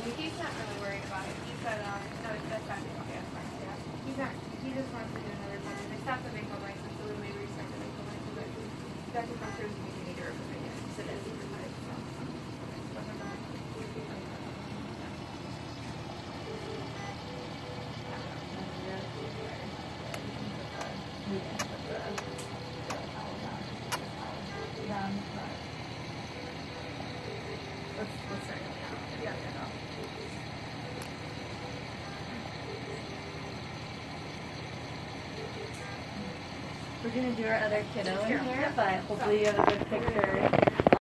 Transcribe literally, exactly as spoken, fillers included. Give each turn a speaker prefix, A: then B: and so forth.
A: He's not really worried about it. He said, uh, no, that's not okay, that's fine. Yeah. He's not, he just wants to do another time. They stopped the vehicle license, so then they restart the vehicle license. But that's what comes through the community or something. So that's super nice.
B: We're going to do our other kiddo in here, but hopefully you have a good picture.